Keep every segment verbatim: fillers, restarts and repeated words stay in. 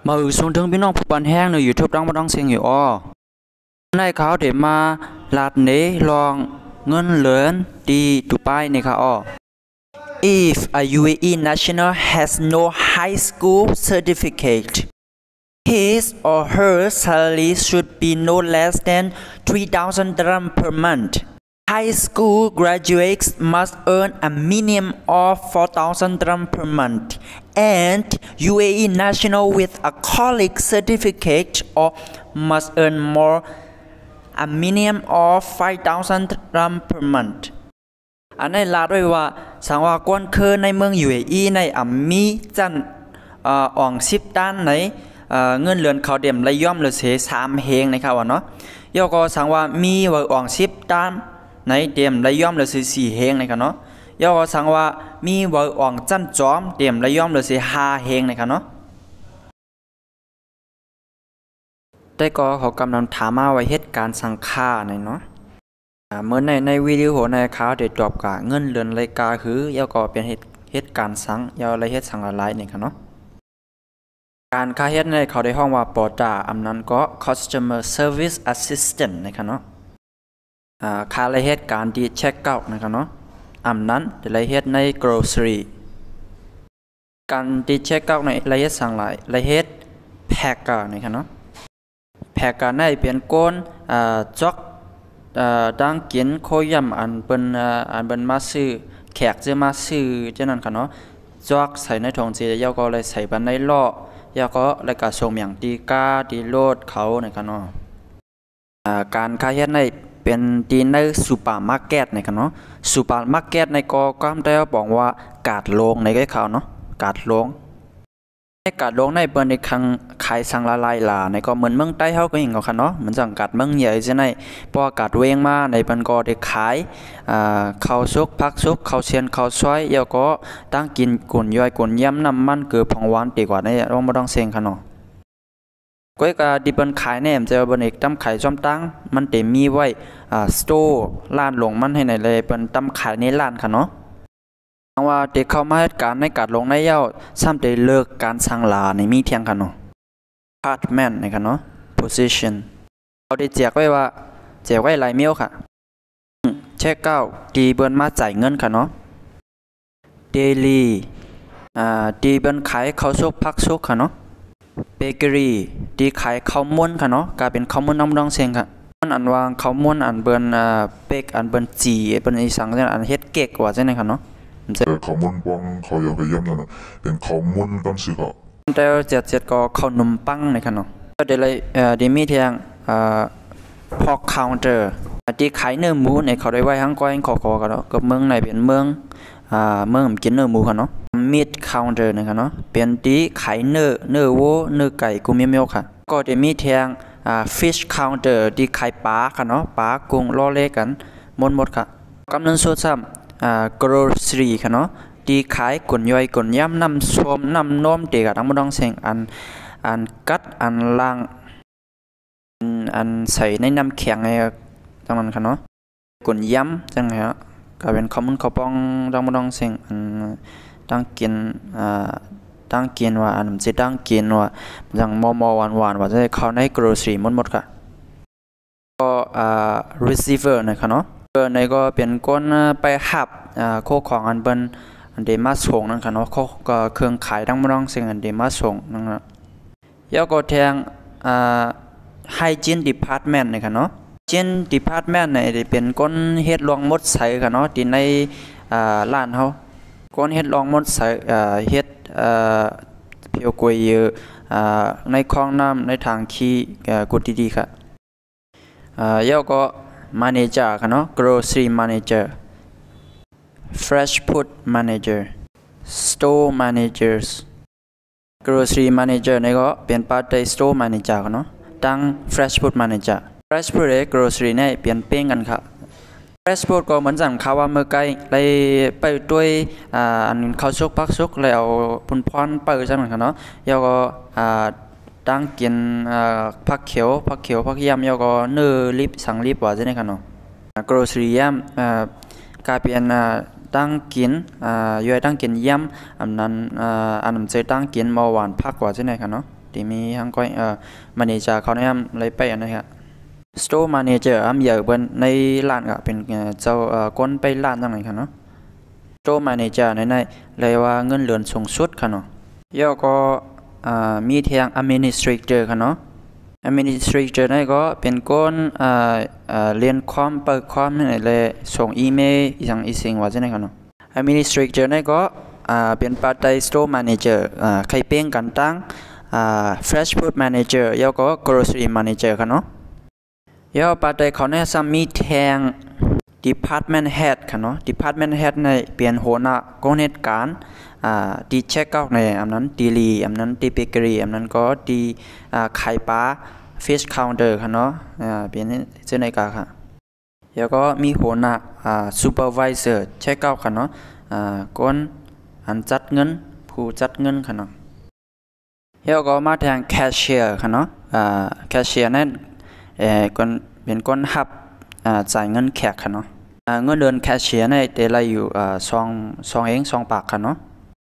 มาอือส่งถึงพี่น้องผู้บันแห้งใน YouTube ดังบ่ต้องเสียงอยู่อ้อในเขาเดี๋ยวมาลาดเนลองเงินเหลือนดีดูป้ายในค่ะอ้อ If a ยู เอ อี national has no high school certificate his or her salary should be no less than three thousand dirham per month. High school graduates must earn a minimum of four thousand dirham per month, and U A E national with a college certificate or must earn more a minimum of five thousand dirham per month. อันนี้ลาดไว้ว่าสังว่ากวนคือในเมือง ยู เอ อี ในอัมมีจันอ่องสิบด้านในเงินเดือนเขาเดี่ยมระย่อมหรือเสียสามเฮงนะครับว่าเนาะยก็สังว่ามีว่าอ่องสิบด้านในเดี่ยมระย่อมหรือเสียสี่เฮงนะครับเนาะยก็สังว่ามีว่าอ่องจันจอมเดี่ยมระย่อมหรือเสียห้าเฮงนะครับเนาะแต่ก็เขากำลังถามมาว่าเหตุการณ์สังค่าในเนาะเมื่อในในวิดีโอในข่าวเด็ดจบกับเงินเดือนรายการคือยก็เป็นเหตุเหตุการณ์สังยาวอะไรเหตุสังอะไรนี่ครับเนาะการค่าเฮ็ดในเขาได้ห้องว่าปอตาอำนั้นก็ customer service assistant นะครับเนาะค่าละเฮ็ดการดีเช็คเอาท์นะครับเนาะอำนั้นจะละเฮ็ดใน grocery การดีเช็คเอาท์ในละเฮ็ดสั่งหลายละเฮ็ดแพ็คเกอร์นะครับเนาะแพ็คเกอร์ในเป็นก้นจอกดังกินโคยำอันเป็นอันเป็นมาซื้อแขกจะมาซื้อเจ้านั้นครับเนาะจอกใส่ในถุงสียาวก็เลยใส่บันในล้อยาก็เลยกระส่งอย่างดีกาดีโลดเขานะครับเนาะการค้าเฮ็ดในเป็นดีในซูเปอร์มาร์เก็ตนะครับเนาะซูเปอร์มาร์เก็ตในก็ก็ได้บอกว่ากาดลงในก็เขาเนาะกาดลงในกาดลงในเปิ้นในครั้งขายสังละลายลาในก็เหมือนเมืองใต้เฮาก็เห็นเขาค่ะเนาะเหมือนสังกัดเมืองใหญ่ใช่ไหมพอกาดเวงมาในเปิ้นก็ได้ขายข้าวซุกผักซุกข้าวเชียนข้าวซอยแล้วก็ตั้งกินกุ่นย่อยกุ่นย่ำน้ำมันเกือบของหวานดีกว่าในเราไม่ต้องเซ็งค่ะเนาะก็ก็ดิเปิ้นขายแน่มจะเปิ้นเอกตั้มขายจอมตั้งมันเต็มมีไว้สโตร์ร้านหลงมันให้ไหนเลยเปิ้นตั้มขายในร้านค่ะเนาะว่าเด็กเข้ามาเหตุการณ์ในการลงในเย้าซ้ำได้เลิกการสั่งลาในมีเทียงกันเนาะ Department นะครับเนาะ Position เขาได้แจกไว้ว่าแจกไว้หลายเมลค่ะเช็คเก้าดีเบิ้นมาจ่ายเงินค่ะเนาะ Daily อ่าดีเบิ้นขายข้าวซุกผักซุกค่ะเนาะ Bakery ดีขายข้าวม้วนค่ะเนาะกลายเป็นข้าวม้วนน้ำดองเสียงค่ะมันอันวางข้าวม้วนอันเบิ้นอ่าเบกอันเบิ้นจีเบิ้นอีสังอันเฮ็ดเก๊กว่าใช่ไหมค่ะเนาะแต่เขามุนปังเขาอยากไปย่ำนั่นนะเป็นเขามุนกันสิครับแต่เจ็ดเจ็ดก็เขานมปังในขนมก็เดี๋ยวเลยเอ่อเดี๋ยวมีเทียงอ่าพอกคาวเตอร์ที่ขายเนื้อหมูในเขาได้ไว้ทั้งก้อยขอขอกันเนาะกับเมืองในเป็นเมืองอ่าเมืองกินเนื้อหมูกันเนาะมีดคาวเตอร์ในขนมเป็นที่ขายเนื้อเนื้อวัวเนื้อไก่กุ้งเมียวค่ะก็เดี๋ยวมีเทียงอ่า fish counter ที่ขายปลาค่ะเนาะปลากุ้งล้อเล่กันหมดหมดค่ะกำลังสดซ้ำอ่า grocery ค่ะเนาะดีขายกุ่นย่อยกุ่นย่ำน้ำส้มน้ำนมเด็กทั้งหมดต้องเสียงอันอันกัดอันล่างอันใส่ในน้ำแข็งไงทั้งนั้นค่ะเนาะกุ่นย่ำจังไงฮะก็เป็นข้าวมันข้าวปองทั้งหมดต้องเสียงอันตั้งกินอ่าตั้งกินว่าอันมันจะตั้งกินว่าจังมอมอหวานหวานว่าจะเข้าใน grocery หมดหมดค่ะก็อ่า receiver นะคะเนาะในก็เป็นก้นไปหับโคของอันเป็นอันเดมาส่งนั่นค่ะเนาะโคก็เครื่องขายทั้งหมดสิ่งอันเดมาส่งนั่นนะแล้วก็แทงอ่า hygiene department นี่ค่ะเนาะ hygiene department เนี่ยเป็นก้นเฮ็ดรองมดใสค่ะเนาะที่ในอ่าร้านเฮาก้นเฮ็ดรองมดใสอ่าเฮ็ดอ่าเพียวกวยเยอะอ่าในคลองน้ำในทางขี้กดดีๆค่ะอ่าแล้วก็manager ค่ะเนาะ grocery manager fresh food manager store managers grocery manager นี่ก็เป็นpart ใน store manager ค่ะเนาะตั้ง fresh food manager fresh food และ grocery เนี่ยเปลี่ยนเปลี่ยนกันค่ะ fresh food ก็เหมือนสั่งข้าวว่าเมื่อไกลเลยไปด้วยอ่าอันข้าวซุกผักซุกแล้วปุ่นพรเปิดจังนั้นค่ะเนาะแล้วก็อ่าตั้งกินผักเขียวผักเขียวผักยำแล้วก็เนื้อลิบสังลิบว่าจะได้ขนม grocery ยำกลายเป็นตั้งกินย่อยตั้งกินยำอันนั้นอันนั้นจะตั้งกินมาหวานผักว่าจะได้ขนมที่มีทั้งก้อยเอ่อมาเนเจอร์เขาแนะนำอะไรไปอันนะครับ store manager อ่ะมีอยู่บนในร้านก็เป็นเจ้าเอ่อคนไปร้านตั้งไหนครับเนาะ store manager ในในเลยว่าเงินเดือนสูงสุดครับเนาะแล้วก็อ่ามีทาง administrator ครับเนาะ administrator นี่ก็เป็นคนอ่าอ่าเรียนคอมเปิดคอมนี่เลยส่งอีเมลอย่างอีสิ่งว่าจะไหนครับเนาะ administrator นี่ก็อ่าเป็นpart time store manager อ่าใครเป็นกันตั้งอ่า fresh food manager แล้วก็ grocery manager ครับเนาะแล้วpart time เขาเนี่ยซ้ำมีแทง department head ครับเนาะ department head ในเป็นหัวหน้ากองเหตุการณ์อ่าดีเช็คเอาท์ในอันนั้นดีลีอันนั้นดีเบเกอรี่อันนั้นก็ดีอ่าไข่ปลา fish counter ครับเนาะอ่าเป็นเจ้าในกาค่ะแล้วก็มีหัวหน้าอ่า supervisor เช็คเอาท์ครับเนาะอ่าคนอันจัดเงินผู้จัดเงินครับเนาะแล้วก็มาทาง cashier ครับเนาะอ่า cashier นั่นเอ่อคนเป็นคนหับอ่าจ่ายเงินแขกครับเนาะอ่าเงินเดือน cashier ในแต่ละอยู่อ่าสองสองเองสองปากครับเนาะ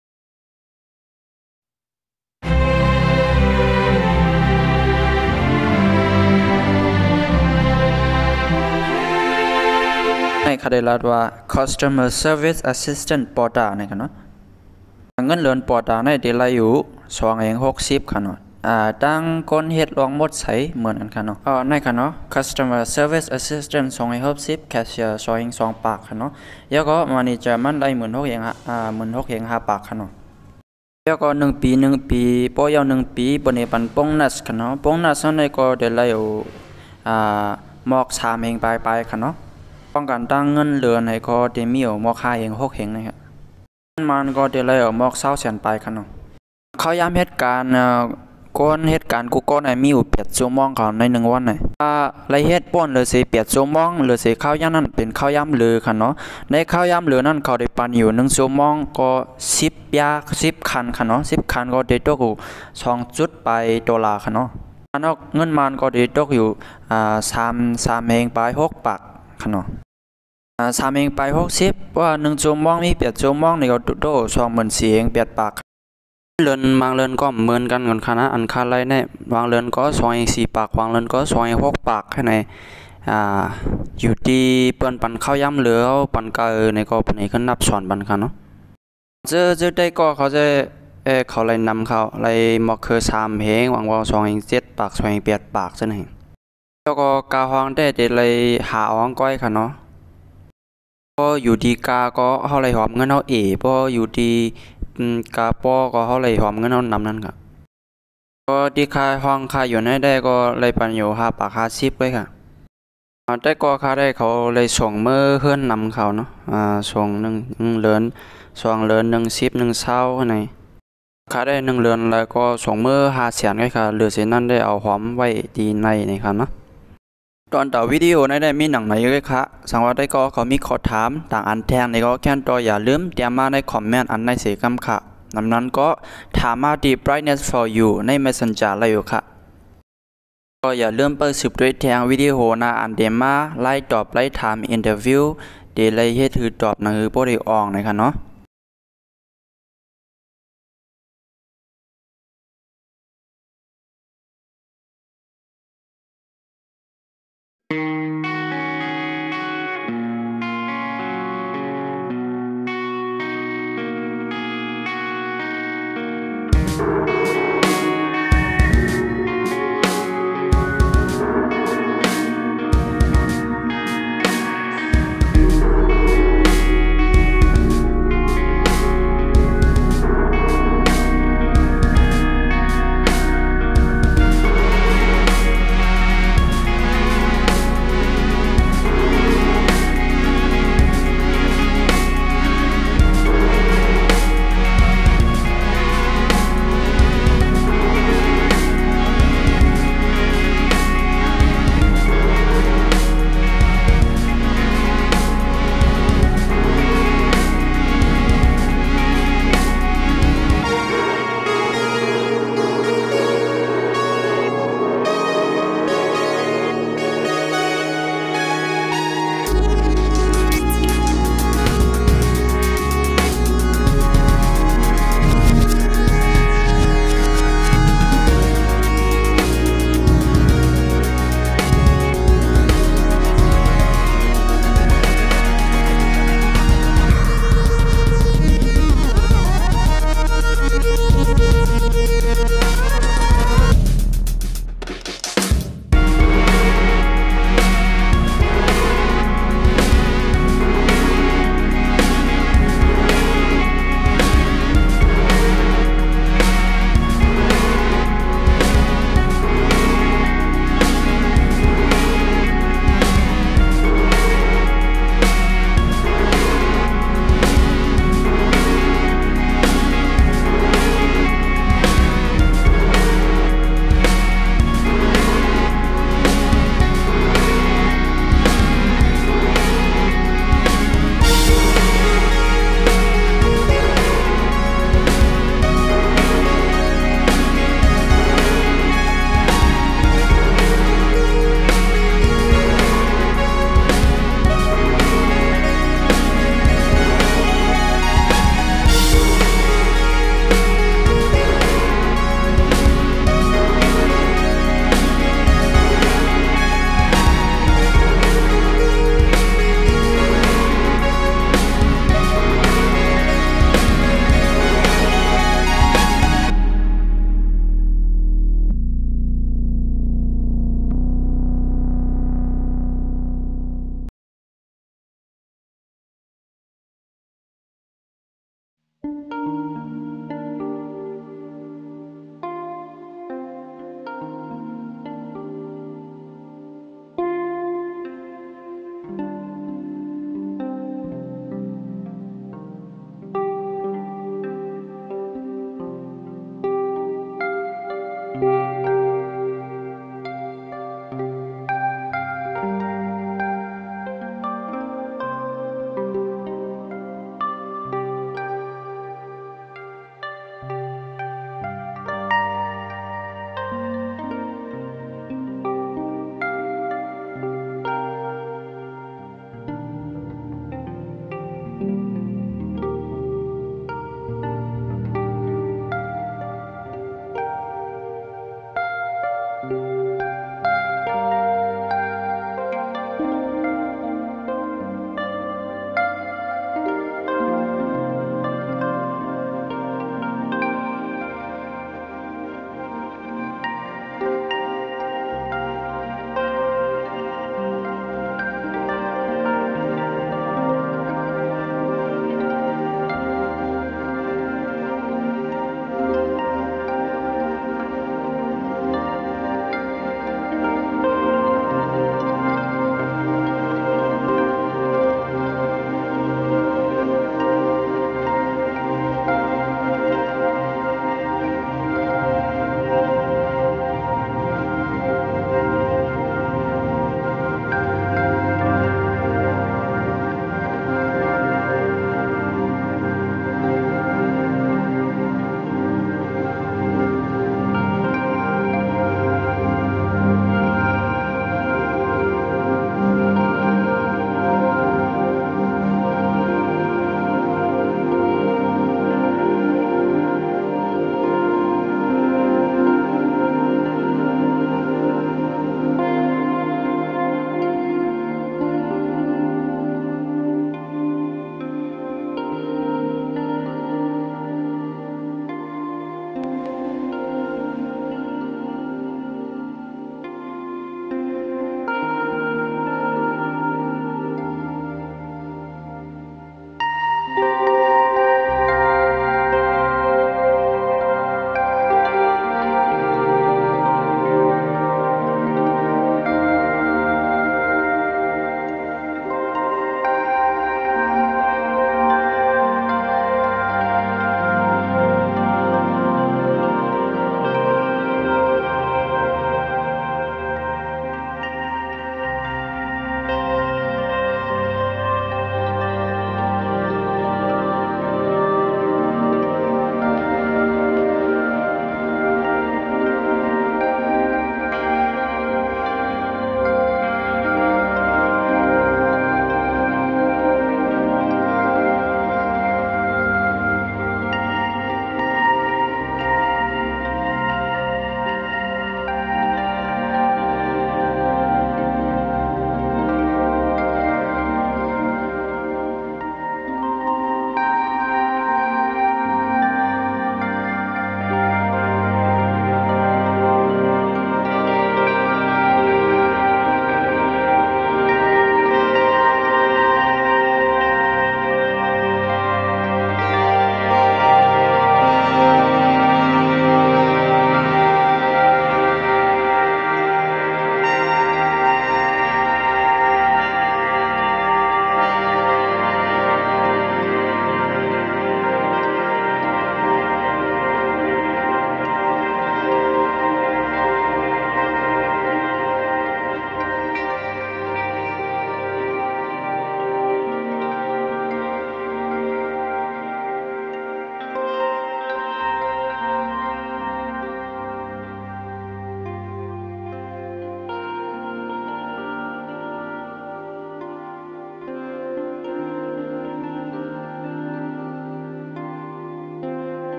ในคดีลาดว่า customer service assistant ปอดาเนี่ยครับเนาะเงินเดือนปอดาในแต่ละอยู่สองเองหกสิบครับเนาะอ่าตั้งคนเฮ็ดลองหมดใส่เหมือนกันครับเนาะอ๋อในครับเนาะ customer service assistant สองเองหกสิบ cashier สองเองสองปากครับเนาะแล้วก็ manager มันได้เหมือนหกเองอ่าเหมือนหกเองห้าปากครับเนาะแล้วก็หนึ่งปีหนึ่งปีปอยาวหนึ่งปีบนในปันโป้งนัสครับเนาะโป้งนัสในก็ได้ละอยู่อ่าหมอกสามเองปลายปลายครับเนาะป้องกันตั้งเงินเดือนในก็ได้มีอยู่หมอกห้าเองหกเองนะครับมันก็ได้ละอยู่หมอกเศร้าแสนปลายครับเนาะเขาย้ำเหตุการณ์ก้นเหตุการณ์กูก้อนไอมีอยู่เปียดชั่วโมงเขาในหนึ่งวันไหนอ่าไรเหตุป้นหรือเสียเปียดชั่วโมงหรือเสียข้าวย่างนั่นเป็นข้าวย่ำเหลือค่ะเนาะในข้าวย่ำเหลือนั่นเขาได้ปันอยู่หนึ่งชั่วโมงก็สิบยาสิบคันค่ะเนาะสิบคันก็ได้ตกอยู่สองจุดไปดอลลาร์ค่ะเนาะอันนั้นเงินมันก็ได้ตกอยู่อ่าสามสามเองไปหกปากค่ะเนาะอ่าสามเองไปหกสิบว่าหนึ่งชั่วโมงมีเปียดชั่วโมงในก็โตสองหมื่นสี่เองเปียดปากเรือนบางเรือนก็เหมือนกันกันคณะอันคาไรเนี่ยบางเรือนก็สองเองสี่ปากบางเรือนก็สองเองหกปากแค่ไหนอ่าอยู่ที่เปิ้นปันข้าวย่ำเหลือปันกาเออในก็ปันนี้ก็นับสอนปันกันเนาะเจอเจอได้ก็เขาจะเออเขาเลยนำเขาเลยมอกคือสามเฮงหวังว่าสองเองเจ็ดปากสองเองแปดปากซะหน่อยแล้วก็กาห้องได้เดเลยหาห้องก้อยค่ะเนาะก็อยู่ดีกาก็เขาเลยหอมเงินเขาเอ๋พออยู่ดีกาปอก็เขาเลยหอมเงินเอานำนั่นครับก็ที่ค่าห้องค่าอยู่ในได้ก็เลยปันอยู่ห้าปากห้าสิบไว้ค่ะได้ก็ค่าได้เขาเลยส่งเมื่อเพื่อนนำเขาเนาะอ่าส่งหนึ่งหนึ่งเลือนส่งเลือนหนึ่งสิบหนึ่งเศร้าไหนค่าได้หนึ่งเลือนแล้วก็ส่งเมื่อห้าแสนไว้ค่ะเหลือเส้นนั้นได้เอาหอมไว้ดีในนี่ครับเนาะตอนต่อวิดีโอในได้มีหนังไหนเยอะค่ะสังว่าได้ก็เขามีขอถามต่างอันแทงในก็แค่ตัวอย่าลืมเตรียมมาในคอมเมนต์อันในเสียกำค่ะนำนั้นก็ถามมาที่ brightness for you ใน messenger อะไรอยู่ค่ะก็อย่าลืมเปิดสืบด้วยแทงวิดีโอนะอันเดมาไล่ตอบไล่ถามอินเตอร์วิวเดี๋ยวไล่ให้ถือตอบหนังสือโปรดิอองนะครับเนาะ